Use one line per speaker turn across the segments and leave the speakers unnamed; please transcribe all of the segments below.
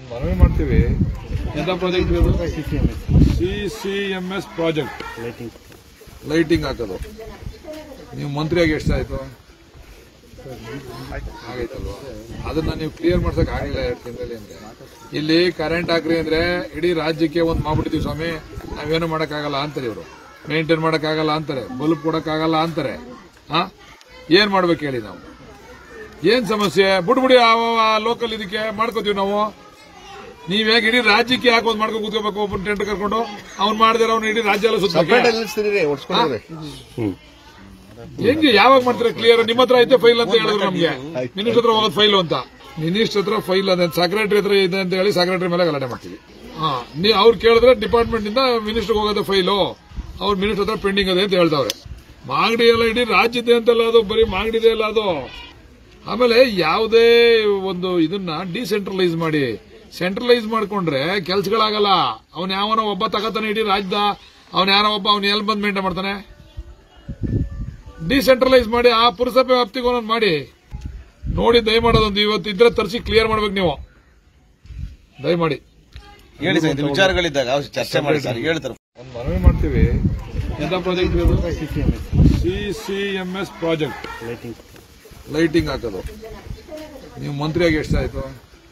ಮನವಿ ಮಾಡ್ತೀವಿ. ಎಂತ ಪ್ರಾಜೆಕ್ಟ್ CCMS ಪ್ರಾಜೆಕ್ಟ್ ಲೈಟಿಂಗ್ ಹಾಕೋದು. ನೀವು ಮಂತ್ರಿಯಾಗಿ ಎಷ್ಟಾಯ್ತು ಆಗೈತಲ್ವಾ? ಅದನ್ನ ನೀವು ಕ್ಲಿಯರ್ ಮಾಡ್ಸಕ್ ಆಗಿಲ್ಲ 2 ತಿಂಗಳಲ್ಲಿ ಅಂತ. ಇಲ್ಲಿ ಕರೆಂಟ್ ಹಾಕ್ರಿ ಅಂದ್ರೆ ಇಡೀ ರಾಜ್ಯಕ್ಕೆ ಒಂದ್ ಮಾಡ್ಬಿಡ್ತೀವಿ ಸ್ವಾಮಿ, ನಾವೇನು ಮಾಡಕ್ಕಾಗಲ್ಲ ಅಂತಾರೆ ಇವರು. ಮೇಂಟೈನ್ ಮಾಡಕ್ಕಾಗಲ್ಲ ಅಂತಾರೆ, ಬಲ್ಬ್ ಕೊಡಕ್ಕಾಗಲ್ಲ ಅಂತಾರೆ. ಏನ್ ಮಾಡ್ಬೇಕು ಹೇಳಿ? ನಾವು ಏನ್ ಸಮಸ್ಯೆ? ಬಿಡ್ಬಿಡಿ ಲೋಕಲ್ ಇದಕ್ಕೆ ಮಾಡ್ಕೋತೀವಿ ನಾವು. ನೀವ್ ಹೇಗೆ ಇಡೀ ರಾಜ್ಯಕ್ಕೆ ಯಾಕೆ ಒಂದ್ ಮಾಡ್ಕೊಂಡು ಕೂತ್ಕೋಬೇಕು? ಒಬ್ಬನ ಟೆಂಟ್ ಕರ್ಕೊಂಡು ಅವ್ನು ಮಾಡಿದ್ರೆ ಅವ್ನು ಇಡೀ ರಾಜ್ಯ ಎಲ್ಲ ಸುತ್ತ ಹೆಂಗೆ ಯಾವಾಗ ಮಾಡ್ತೀರಾ ಕ್ಲಿಯರ್? ನಿಮ್ಮ ಹತ್ರ ಐತೆ ಫೈಲ್ ಅಂತ ಹೇಳಿದ್ರು ನಮ್ಗೆ. ಮಿನಿಸ್ಟರ್ ಹತ್ರ ಹೋಗೋದು ಫೈಲು ಅಂತ. ಮಿನಿಸ್ಟರ್ ಹತ್ರ ಫೈಲ್ ಅದೇ ಸೆಕ್ರೆಟರಿ ಹತ್ರ ಇದೆ ಅಂತ ಹೇಳಿ ಸೆಕ್ರೆಟರಿ ಮೇಲೆ ಗಲಾಟೆ ಮಾಡ್ತೀವಿ. ಅವ್ರು ಕೇಳಿದ್ರೆ ಡಿಪಾರ್ಟ್ಮೆಂಟ್ ಇಂದ ಮಿನಿಸ್ಟರ್ ಹೋಗೋದು ಫೈಲು, ಅವ್ರು ಮಿನಿಸ್ಟರ್ ಹತ್ರ ಪೆಂಡಿಂಗ್ ಅದೇ ಅಂತ ಹೇಳ್ತಾವ್ರೆ. ಮಾಗಡಿ ಎಲ್ಲ ಇಡೀ ರಾಜ್ಯದ ಅಂತಲ್ಲ ಅದು, ಬರೀ ಮಾಗಡಿದೆ ಅಲ್ಲ ಅದು. ಆಮೇಲೆ ಯಾವುದೇ ಒಂದು ಇದನ್ನ ಡಿಸೆಂಟ್ರಲೈಸ್ ಮಾಡಿ, ಸೆಂಟ್ರಲೈಸ್ ಮಾಡ್ಕೊಂಡ್ರೆ ಕೆಲ್ಸಗಳಾಗಲ್ಲ. ಅವ್ನ ಯಾವನೋ ಒಬ್ಬ ತಗತಾನೆ ಇಡೀ ರಾಜ್ಯದ, ಅವ್ನ ಯಾರೋ ಒಬ್ಬ ಅವ್ನ ಎಲ್ಲಿ ಬಂದ್ ಮೇಂಟೈನ್ ಮಾಡ್ತಾನೆ? ಡಿಸೆಂಟ್ರಲೈಸ್ ಮಾಡಿ ಆ ಪುರಸಭೆ ವ್ಯಾಪ್ತಿಗೆ ಒಂದೊಂದು ಮಾಡಿ ನೋಡಿ. ದಯಮಾಡೋದೊಂದು ಇವತ್ತು ಇದ್ರೆ ತರಿಸಿ ಕ್ಲಿಯರ್ ಮಾಡ್ಬೇಕು ನೀವು, ದಯಮಾಡಿ
ಹೇಳಿ. ವಿಚಾರಗಳಿದ್ದಾಗ ಚರ್ಚೆ ಮಾಡಿ ಸರ್, ಹೇಳ್ತಾರೆ.
ಒಂದು ಮನವಿ ಮಾಡ್ತೀವಿ. ಎಂತ ಪ್ರಾಜೆಕ್ಟ್ CCMS ಪ್ರಾಜೆಕ್ಟ್ ಲೈಟಿಂಗ್ ಹಾಕೋದು. ನೀವು ಮಂತ್ರಿಯಾಗಿ ಎಷ್ಟಾಯ್ತು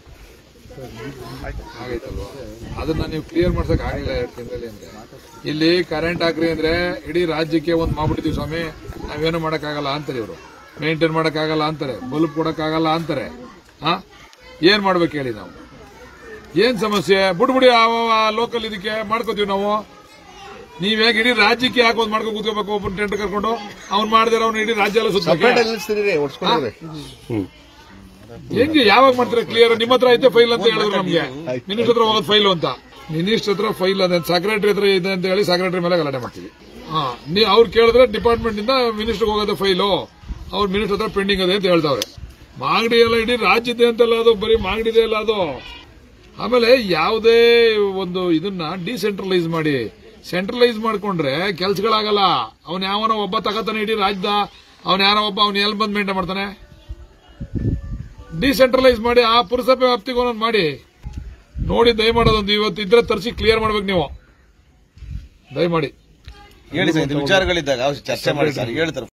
ಆಗೈತಲ್ವಾ? ಅದನ್ನ ನೀವು ಕ್ಲಿಯರ್ ಮಾಡ್ಸಕ್ ಆಗಿಲ್ಲ 2 ತಿಂಗಳಲ್ಲಿ ಅಂತ. ಇಲ್ಲಿ ಕರೆಂಟ್ ಹಾಕ್ರಿ ಅಂದ್ರೆ ಇಡೀ ರಾಜ್ಯಕ್ಕೆ ಒಂದ್ ಮಾಡ್ಬಿಡ್ತೀವಿ ಸ್ವಾಮಿ, ನಾವೇನು ಮಾಡಕ್ಕಾಗಲ್ಲ ಅಂತಾರೆ ಇವರು. ಮೇಂಟೈನ್ ಮಾಡಕ್ಕಾಗಲ್ಲ ಅಂತಾರೆ, ಬಲ್ಬ್ ಕೊಡಕ್ಕಾಗಲ್ಲ ಅಂತಾರೆ. ಏನ್ ಮಾಡ್ಬೇಕು ಹೇಳಿ? ನಾವು ಏನ್ ಸಮಸ್ಯೆ? ಬಿಡ್ಬಿಡಿ ಲೋಕಲ್ ಇದಕ್ಕೆ ಮಾಡ್ಕೋತೀವಿ ನಾವು. ನೀವ್ ಹೇಗೆ ಇಡೀ ರಾಜ್ಯಕ್ಕೆ ಯಾಕೆ ಒಂದ್ ಮಾಡ್ಕೊಂಡು ಕೂತ್ಕೋಬೇಕು? ಒಬ್ಬನ ಟೆಂಟ್ ಕರ್ಕೊಂಡು ಅವ್ನು ಮಾಡಿದ್ರೆ ಅವ್ನು ಇಡೀ ರಾಜ್ಯ ಎಲ್ಲ ಸುತ್ತ ಹೆಂಗೆ ಯಾವಾಗ ಮಾಡ್ತೀರಾ ಕ್ಲಿಯರ್? ನಿಮ್ಮ ಹತ್ರ ಐತೆ ಫೈಲ್ ಅಂತ ಹೇಳಿದ್ರು ನಮ್ಗೆ. ಮಿನಿಸ್ಟರ್ ಹತ್ರ ಹೋಗೋದು ಫೈಲು ಅಂತ. ಮಿನಿಸ್ಟರ್ ಹತ್ರ ಫೈಲ್ ಅದೇ ಸೆಕ್ರೆಟರಿ ಹತ್ರ ಇದೆ ಅಂತ ಹೇಳಿ ಸೆಕ್ರೆಟರಿ ಮೇಲೆ ಗಲಾಟೆ ಮಾಡ್ತೀವಿ. ಅವ್ರು ಕೇಳಿದ್ರೆ ಡಿಪಾರ್ಟ್ಮೆಂಟ್ ಇಂದ ಮಿನಿಸ್ಟರ್ ಹೋಗೋದು ಫೈಲು, ಅವ್ರು ಮಿನಿಸ್ಟರ್ ಹತ್ರ ಪೆಂಡಿಂಗ್ ಅದೇ ಅಂತ ಹೇಳ್ತಾವ್ರೆ. ಮಾಗಡಿ ಎಲ್ಲ ಇಡೀ ರಾಜ್ಯದ ಅಂತಲ್ಲ ಅದು, ಬರೀ ಮಾಗಡಿದೆ ಅಲ್ಲ ಅದು. ಆಮೇಲೆ ಯಾವುದೇ ಒಂದು ಇದನ್ನ ಡಿಸೆಂಟ್ರಲೈಸ್ ಮಾಡಿ, ಸೆಂಟ್ರಲೈಸ್ ಮಾಡ್ಕೊಂಡ್ರೆ ಕೆಲ್ಸಗಳಾಗಲ್ಲ. ಅವ್ನ ಯಾವನೋ ಒಬ್ಬ ತಗತಾನೆ ಇಡೀ ರಾಜ್ಯದ, ಅವ್ನ ಯಾರೋ ಒಬ್ಬ ಅವ್ನ ಎಲ್ಲಿ ಬಂದ್ ಮೇಂಟೈನ್ ಮಾಡ್ತಾನೆ? ಡಿಸೆಂಟ್ರಲೈಸ್ ಮಾಡಿ ಆ ಪುರಸಭೆ ವ್ಯಾಪ್ತಿಗೆ ಒಂದೊಂದು ಮಾಡಿ ನೋಡಿ. ದಯಮಾಡೋದೊಂದು ಇವತ್ತು ಇದ್ರೆ ತರಿಸಿ ಕ್ಲಿಯರ್ ಮಾಡ್ಬೇಕು ನೀವು, ದಯಮಾಡಿ
ಹೇಳಿ. ವಿಚಾರಗಳಿದ್ದಾಗ ಚರ್ಚೆ ಮಾಡಿ ಸರ್, ಹೇಳ್ತಾರೆ.